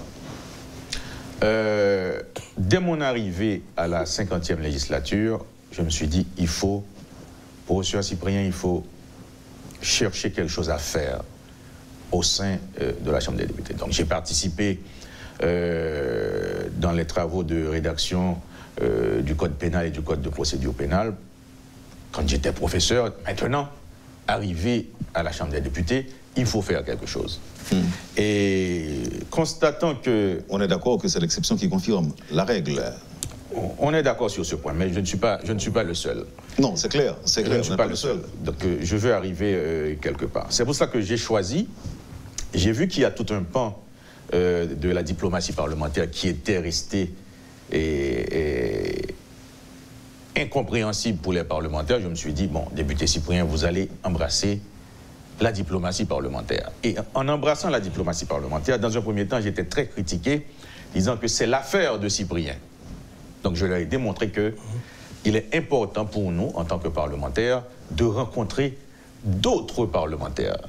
Dès mon arrivée à la 50e législature, je me suis dit, pour M. Cyprien, il faut chercher quelque chose à faire au sein de la Chambre des députés. Donc j'ai participé dans les travaux de rédaction du Code pénal et du Code de procédure pénale quand j'étais professeur. Maintenant, arrivé à la Chambre des députés, il faut faire quelque chose. Et constatant que... On est d'accord que c'est l'exception qui confirme la règle. On est d'accord sur ce point, mais je ne suis pas le seul. Non, c'est clair. Je ne suis pas le seul. Donc, je veux arriver quelque part. C'est pour ça que j'ai choisi. J'ai vu qu'il y a tout un pan de la diplomatie parlementaire qui était resté incompréhensible pour les parlementaires. Je me suis dit, bon, député Cyprien, vous allez embrasser la diplomatie parlementaire. Et en embrassant la diplomatie parlementaire, dans un premier temps, j'étais très critiqué, disant que c'est l'affaire de Cyprien. Donc je leur ai démontré qu'il est important pour nous, en tant que parlementaires, de rencontrer d'autres parlementaires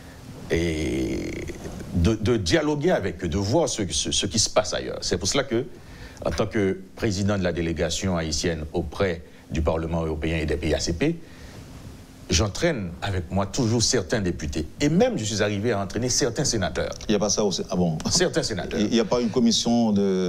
et de dialoguer avec eux, de voir ce qui se passe ailleurs. C'est pour cela que, en tant que président de la délégation haïtienne auprès du Parlement européen et des pays ACP, j'entraîne avec moi toujours certains députés. Et même, je suis arrivé à entraîner certains sénateurs. Il n'y a pas ça au Sénat? Ah bon? Certains sénateurs. Il n'y a pas une commission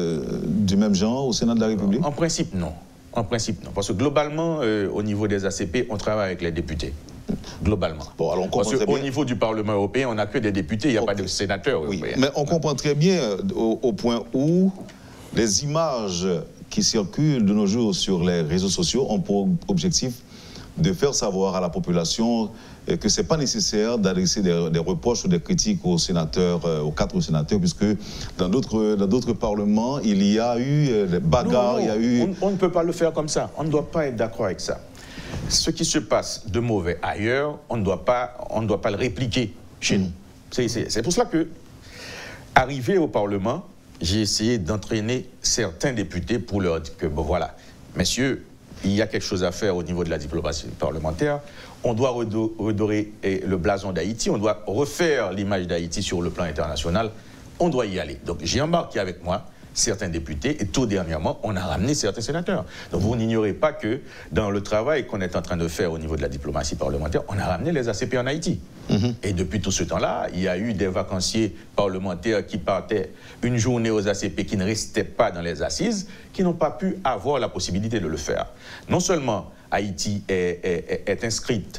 du même genre au Sénat de la République? En principe, non. En principe, non. Parce que globalement, au niveau des ACP, on travaille avec les députés. Globalement. Bon, alors on comprend Parce qu'au niveau du Parlement européen, on n'a que des députés, il n'y a pas de sénateurs européens. Oui, mais on comprend très bien au point où les images qui circulent de nos jours sur les réseaux sociaux ont pour objectif de faire savoir à la population que ce n'est pas nécessaire d'adresser des reproches ou des critiques aux sénateurs, aux 4 sénateurs, puisque dans d'autres parlements, il y a eu des bagarres, il y a eu... On ne peut pas le faire comme ça. On ne doit pas être d'accord avec ça. Ce qui se passe de mauvais ailleurs, on ne doit pas le répliquer chez nous. C'est pour cela que, arrivé au Parlement, j'ai essayé d'entraîner certains députés pour leur dire que, bon voilà, messieurs, il y a quelque chose à faire au niveau de la diplomatie parlementaire. On doit redorer le blason d'Haïti, on doit refaire l'image d'Haïti sur le plan international. On doit y aller. Donc j'ai embarqué avec moi certains députés et tout dernièrement, on a ramené certains sénateurs. Donc vous n'ignorez pas que dans le travail qu'on est en train de faire au niveau de la diplomatie parlementaire, on a ramené les ACP en Haïti. Et depuis tout ce temps-là, il y a eu des vacanciers parlementaires qui partaient une journée aux ACP, qui ne restaient pas dans les assises, qui n'ont pas pu avoir la possibilité de le faire. Non seulement Haïti est inscrite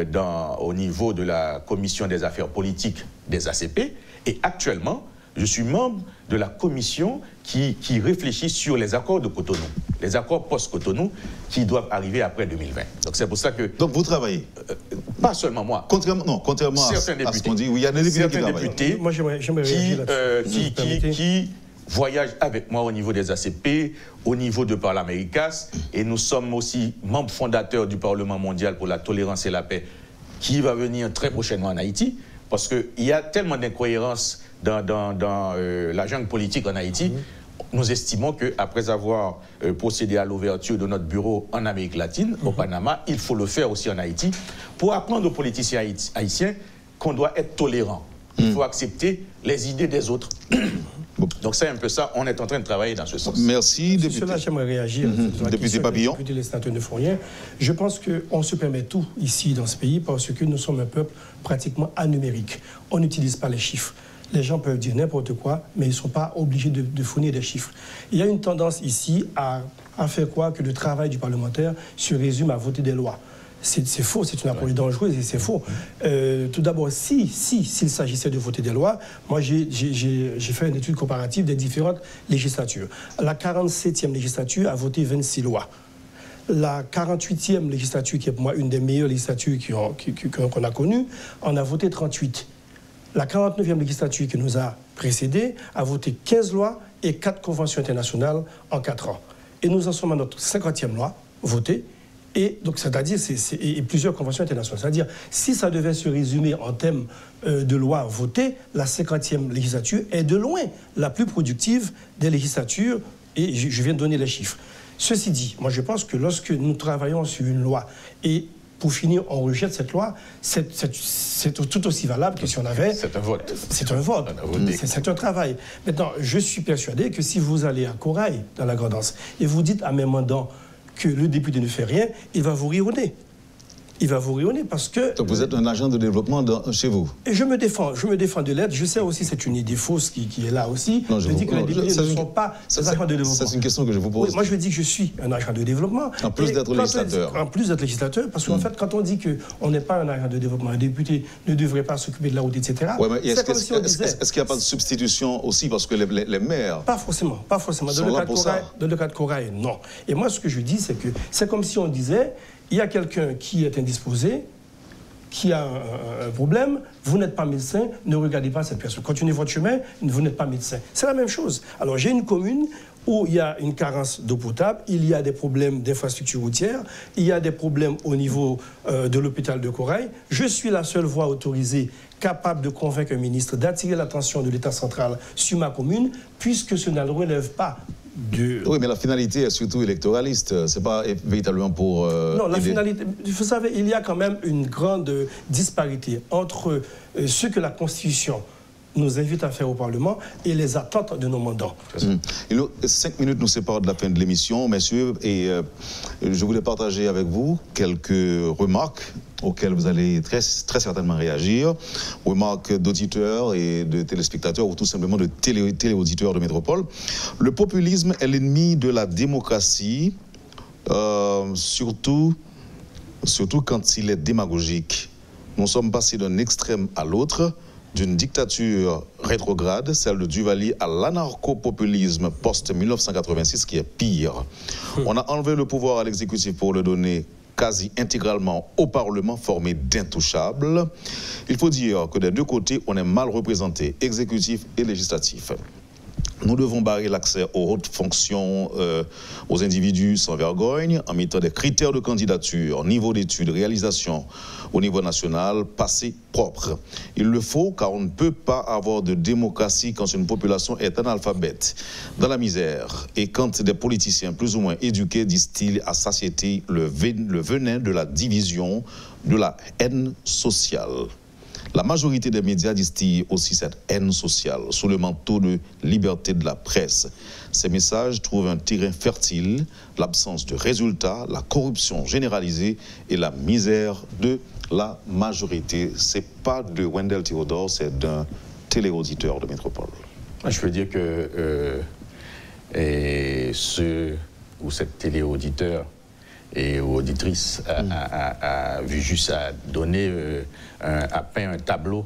au niveau de la commission des affaires politiques des ACP, et actuellement, je suis membre de la commission qui réfléchit sur les accords de Cotonou, les accords post-Cotonou qui doivent arriver après 2020. Donc c'est pour ça que... Donc vous travaillez? Pas seulement moi. Contrairement à ce qu'on dit, oui, il y a des députés qui travaillent. Moi, j'aimerais qui voyagent avec moi au niveau des ACP, au niveau de Parlaméricas, et nous sommes aussi membres fondateurs du Parlement mondial pour la tolérance et la paix, qui va venir très prochainement en Haïti, parce qu'il y a tellement d'incohérences dans la jungle politique en Haïti. Nous estimons qu'après avoir procédé à l'ouverture de notre bureau en Amérique latine, au Panama, il faut le faire aussi en Haïti, pour apprendre aux politiciens haïtiens qu'on doit être tolérant. Il faut accepter les idées des autres. Donc c'est un peu ça, on est en train de travailler dans ce sens. Merci, député. Sur cela, j'aimerais réagir. Député Papillon. Les sénateurs ne font rien. Je pense qu'on se permet tout ici dans ce pays parce que nous sommes un peuple pratiquement anumérique. On n'utilise pas les chiffres. Les gens peuvent dire n'importe quoi, mais ils ne sont pas obligés de fournir des chiffres. Il y a une tendance ici à faire croire que le travail du parlementaire se résume à voter des lois. C'est faux, c'est une approche dangereuse et c'est faux. Tout d'abord, s'il s'agissait de voter des lois, moi j'ai fait une étude comparative des différentes législatures. La 47e législature a voté 26 lois. La 48e législature, qui est pour moi une des meilleures législatures qu'on a connues, en a voté 38. La 49e législature qui nous a précédés a voté 15 lois et 4 conventions internationales en 4 ans. Et nous en sommes à notre 50e loi votée. Et donc, c'est-à-dire, et plusieurs conventions internationales. C'est-à-dire, si ça devait se résumer en termes de lois votées, la 50e législature est de loin la plus productive des législatures, et je viens de donner les chiffres. Ceci dit, moi je pense que lorsque nous travaillons sur une loi, et pour finir, on rejette cette loi, c'est tout aussi valable que si on avait... C'est un vote. C'est un vote. C'est un travail. Maintenant, je suis persuadé que si vous allez à Corail, dans la Grand'Anse, et vous dites à mes mandants que le député ne fait rien, il va vous rire au nez. il va vous rayonner parce que... Donc vous êtes un agent de développement chez vous. Et je me défends de l'être. Je sais aussi, c'est une idée fausse qui est là aussi. Non, je dis que les députés ne sont pas des agents de développement. C'est une question que je vous pose. Oui, moi, je dis que je suis un agent de développement. En plus d'être législateur. En plus d'être législateur, parce qu'en fait, quand on dit qu'on n'est pas un agent de développement, un député ne devrait pas s'occuper de la route, etc. Ouais, mais est-ce qu'il n'y a pas de substitution aussi, parce que les maires... Pas forcément. Dans le cas de Corail, non. Et moi, ce que je dis, c'est que c'est comme si on disait, il y a quelqu'un qui est indisposé, qui a un problème, vous n'êtes pas médecin, ne regardez pas cette personne. Continuez votre chemin, vous n'êtes pas médecin. C'est la même chose. Alors j'ai une commune où il y a une carence d'eau potable, il y a des problèmes d'infrastructure routière, il y a des problèmes au niveau de l'hôpital de Corail. Je suis la seule voix autorisée capable de convaincre un ministre d'attirer l'attention de l'État central sur ma commune, puisque ce ne relève pas de... Oui, mais la finalité est surtout électoraliste. C'est pas véritablement pour... Non, la finalité... Vous savez, il y a quand même une grande disparité entre ce que la Constitution nous invite à faire au Parlement et les attentes de nos mandants. 5 minutes nous séparent de la fin de l'émission, messieurs, et je voulais partager avec vous quelques remarques auxquelles vous allez très certainement réagir, remarques d'auditeurs et de téléspectateurs ou tout simplement de téléauditeurs de Métropole. Le populisme est l'ennemi de la démocratie, surtout quand il est démagogique. Nous sommes passés d'un extrême à l'autre, d'une dictature rétrograde, celle de Duvalier, à l'anarcho-populisme post-1986 qui est pire. On a enlevé le pouvoir à l'exécutif pour le donner quasi intégralement au Parlement formé d'intouchables. Il faut dire que des deux côtés, on est mal représenté, exécutif et législatif. Nous devons barrer l'accès aux hautes fonctions aux individus sans vergogne en mettant des critères de candidature, niveau d'études, réalisation au niveau national, passé propre. Il le faut car on ne peut pas avoir de démocratie quand une population est analphabète, dans la misère, et quand des politiciens plus ou moins éduqués distillent à satiété le venin de la division, de la haine sociale. La majorité des médias distillent aussi cette haine sociale sous le manteau de liberté de la presse. Ces messages trouvent un terrain fertile, l'absence de résultats, la corruption généralisée et la misère de la majorité. C'est pas de Wendell Théodore, c'est d'un téléauditeur de Métropole. Je veux dire que ce ou cette téléauditeur et auditrice a vu juste à donner, a peint un tableau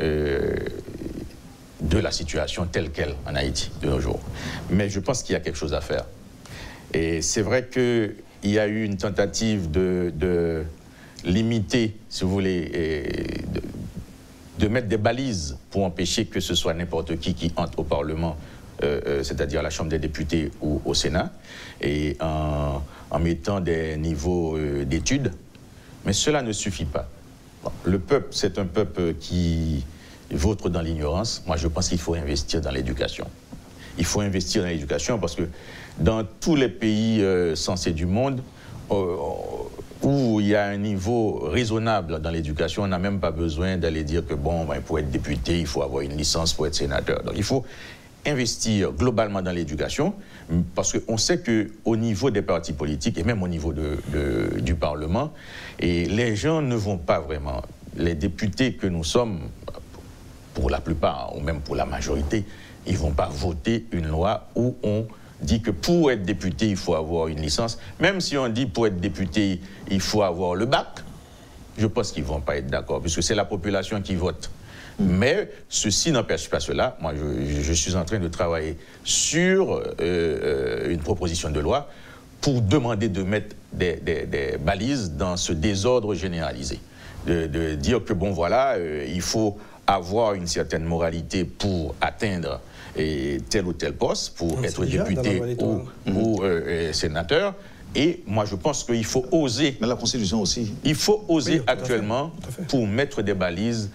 de la situation telle qu'elle en Haïti de nos jours. Mais je pense qu'il y a quelque chose à faire. Et c'est vrai qu'il y a eu une tentative de limiter, si vous voulez, de mettre des balises pour empêcher que ce soit n'importe qui entre au Parlement, c'est-à-dire à la Chambre des députés ou au Sénat, et en mettant des niveaux d'études. Mais cela ne suffit pas. Bon, le peuple, c'est un peuple qui vautre dans l'ignorance. Moi, je pense qu'il faut investir dans l'éducation. Il faut investir dans l'éducation parce que dans tous les pays sensés du monde, où il y a un niveau raisonnable dans l'éducation, on n'a même pas besoin d'aller dire que, bon, pour être député, il faut avoir une licence pour être sénateur. Donc, il faut investir globalement dans l'éducation, parce qu'on sait qu'au niveau des partis politiques et même au niveau du Parlement, et les gens ne vont pas vraiment, les députés que nous sommes, pour la plupart, ou même pour la majorité, ils ne vont pas voter une loi où on dit que pour être député, il faut avoir une licence. Même si on dit pour être député, il faut avoir le bac, je pense qu'ils ne vont pas être d'accord, puisque c'est la population qui vote. Mais ceci n'empêche pas cela. Moi, je suis en train de travailler sur une proposition de loi pour demander de mettre des balises dans ce désordre généralisé. De dire que, bon, voilà, il faut avoir une certaine moralité pour atteindre tel ou tel poste, pour être député ou sénateur. Et moi, je pense qu'il faut oser... Mais la Constitution aussi. Il faut oser actuellement pour mettre des balises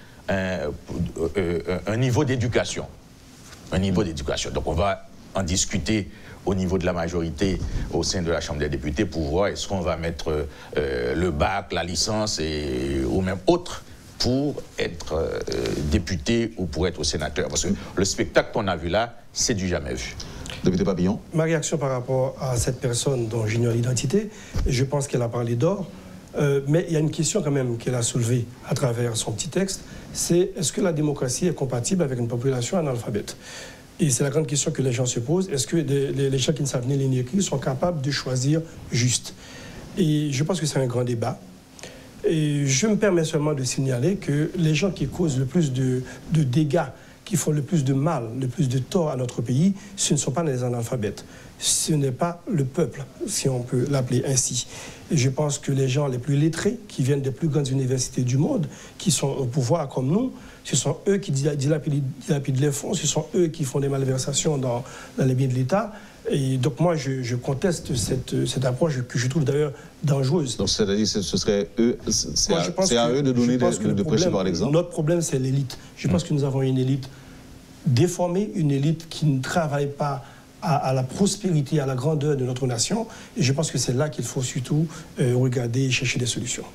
un niveau d'éducation. Un niveau d'éducation. Donc on va en discuter au niveau de la majorité au sein de la Chambre des députés pour voir est-ce qu'on va mettre le bac, la licence ou même autre pour être député ou pour être sénateur. Parce que le spectacle qu'on a vu là, c'est du jamais vu. Député Papillon. Ma réaction par rapport à cette personne dont j'ignore l'identité, je pense qu'elle a parlé d'or. Mais il y a une question quand même qu'elle a soulevée à travers son petit texte, c'est est-ce que la démocratie est compatible avec une population analphabète? Et c'est la grande question que les gens se posent. Est-ce que les gens qui ne savent ni lire ni écrire sont capables de choisir juste? Et je pense que c'est un grand débat. Et je me permets seulement de signaler que les gens qui causent le plus de dégâts, qui font le plus de mal, le plus de tort à notre pays, ce ne sont pas les analphabètes. Ce n'est pas le peuple, si on peut l'appeler ainsi. Et je pense que les gens les plus lettrés, qui viennent des plus grandes universités du monde, qui sont au pouvoir comme nous, ce sont eux qui dilapident les fonds, ce sont eux qui font des malversations dans les biens de l'État. Et donc moi, je conteste cette approche que je trouve d'ailleurs dangereuse. Donc c'est-à-dire que ce serait eux, c'est à eux de donner de prêcher par l'exemple. Notre problème, c'est l'élite. Je pense que nous avons une élite déformée, une élite qui ne travaille pas à la prospérité, à la grandeur de notre nation. Et je pense que c'est là qu'il faut surtout regarder et chercher des solutions.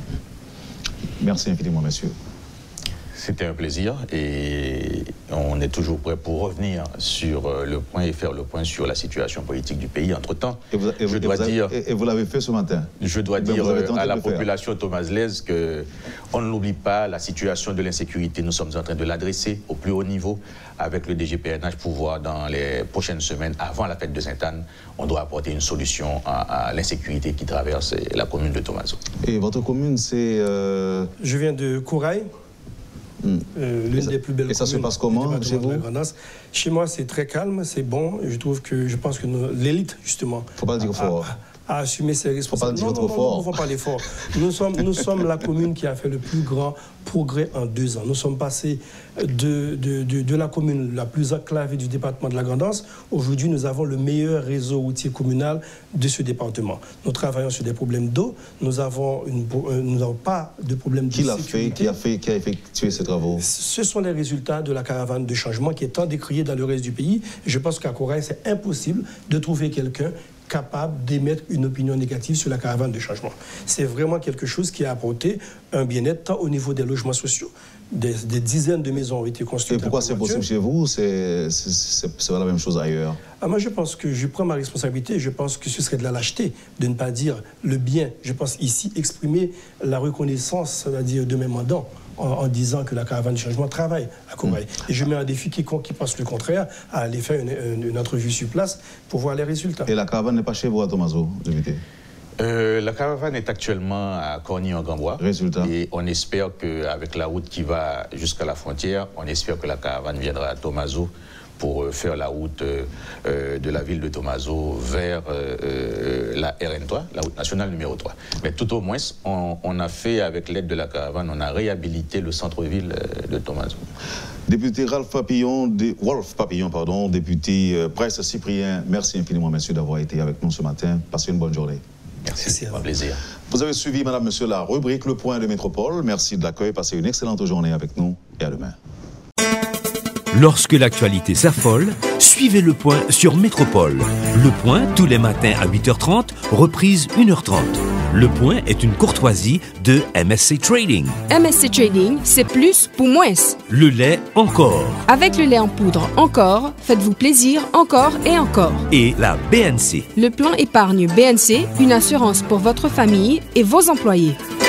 Merci infiniment, monsieur. C'était un plaisir et on est toujours prêt pour revenir sur le point et faire le point sur la situation politique du pays. Entre-temps, et vous l'avez fait ce matin. Je dois dire à la population thomaslaise qu'on ne l'oublie pas, la situation de l'insécurité, nous sommes en train de l'adresser au plus haut niveau avec le DGPNH pour voir dans les prochaines semaines, avant la fête de Sainte-Anne, on doit apporter une solution à l'insécurité qui traverse la commune de Thomaso. Et votre commune, c'est... Je viens de Courail. L'une des plus belles communes. Et ça se passe comment chez vous? Chez moi, c'est très calme, c'est bon. Je pense que l'élite, justement, faut pas dire fort. A assumé ses responsabilités. Faut pas dire trop fort. Non, faut pas parler fort. Nous sommes la commune qui a fait le plus grand progrès en 2 ans. Nous sommes passés de la commune la plus enclavée du département de la Grand'Anse. Aujourd'hui, nous avons le meilleur réseau routier communal de ce département. Nous travaillons sur des problèmes d'eau. Nous n'avons pas de problème de sécurité. Qui a effectué ces travaux? Ce sont les résultats de la caravane de changement qui est tant décriée dans le reste du pays. Je pense qu'à Courail, c'est impossible de trouver quelqu'un capable d'émettre une opinion négative sur la caravane de changement. C'est vraiment quelque chose qui a apporté un bien-être tant au niveau des logements sociaux. Des dizaines de maisons ont été construites. Et pourquoi c'est possible chez vous? C'est la même chose ailleurs? Moi, je pense que je prends ma responsabilité. Je pense que ce serait de la lâcheté de ne pas dire le bien. Je pense ici exprimer la reconnaissance, c'est-à-dire de mes mandants, en disant que la caravane de changement travaille à Courail. Et je mets en défi quiconque qui pense le contraire à aller faire une entrevue sur place pour voir les résultats. Et la caravane n'est pas chez vous à Thomaso, député? La caravane est actuellement à Corny-en-Gambois. Résultat. Et on espère qu'avec la route qui va jusqu'à la frontière, on espère que la caravane viendra à Thomaso pour faire la route de la ville de Thomaso vers la RN3, la route nationale numéro 3. Mais tout au moins, on a fait, avec l'aide de la caravane, on a réhabilité le centre-ville de Thomaso. Député Wolf Papillon, député Prince Cyprien, merci infiniment, monsieur, d'avoir été avec nous ce matin. Passez une bonne journée. Merci, c'est un plaisir. Vous avez suivi, madame, monsieur, la rubrique Le Point de Métropole. Merci de l'accueil. Passez une excellente journée avec nous et à demain. Lorsque l'actualité s'affole, suivez Le Point sur Métropole. Le Point, tous les matins à 8h30, reprise 1h30. Le Point est une courtoisie de MSC Trading. MSC Trading, c'est plus pour moins. Le lait encore. Avec le lait en poudre encore, faites-vous plaisir encore et encore. Et la BNC. Le plan épargne BNC, une assurance pour votre famille et vos employés.